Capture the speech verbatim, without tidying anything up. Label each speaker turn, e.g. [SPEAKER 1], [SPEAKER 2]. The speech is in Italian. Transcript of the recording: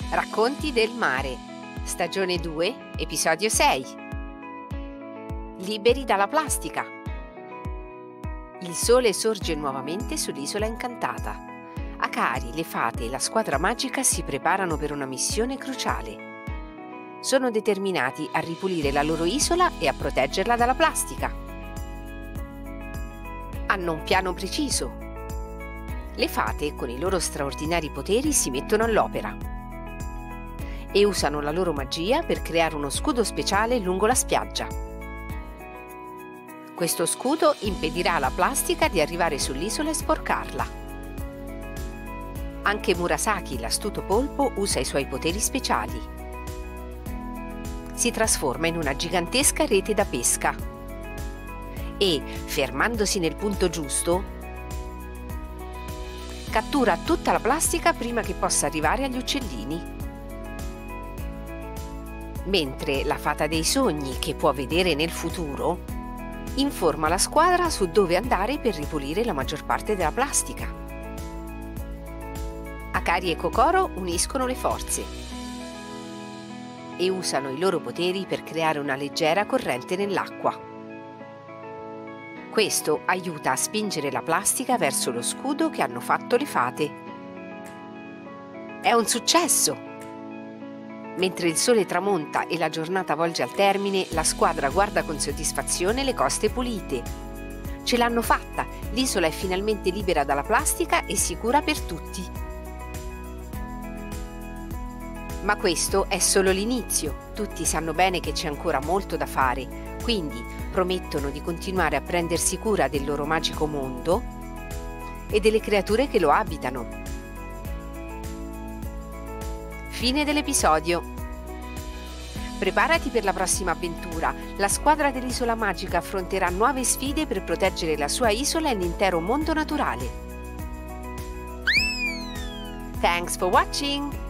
[SPEAKER 1] Racconti del mare, stagione due, episodio sei. Liberi dalla plastica. Il sole sorge nuovamente sull'isola incantata. Akari, le fate e la squadra magica si preparano per una missione cruciale. Sono determinati a ripulire la loro isola e a proteggerla dalla plastica. Hanno un piano preciso. Le fate, con i loro straordinari poteri, si mettono all'opera e usano la loro magia per creare uno scudo speciale lungo la spiaggia. Questo scudo impedirà alla plastica di arrivare sull'isola e sporcarla. Anche Murasaki, l'astuto polpo, usa i suoi poteri speciali. Si trasforma in una gigantesca rete da pesca e, fermandosi nel punto giusto, cattura tutta la plastica prima che possa arrivare agli uccellini. Mentre la fata dei sogni, che può vedere nel futuro, informa la squadra su dove andare per ripulire la maggior parte della plastica. Akari e Kokoro uniscono le forze e usano i loro poteri per creare una leggera corrente nell'acqua. Questo aiuta a spingere la plastica verso lo scudo che hanno fatto le fate. È un successo! Mentre il sole tramonta e la giornata volge al termine, la squadra guarda con soddisfazione le coste pulite. Ce l'hanno fatta! L'isola è finalmente libera dalla plastica e sicura per tutti. Ma questo è solo l'inizio. Tutti sanno bene che c'è ancora molto da fare, quindi promettono di continuare a prendersi cura del loro magico mondo e delle creature che lo abitano. Fine dell'episodio. Preparati per la prossima avventura. La squadra dell'Isola Magica affronterà nuove sfide per proteggere la sua isola e l'intero mondo naturale. Thanks for watching!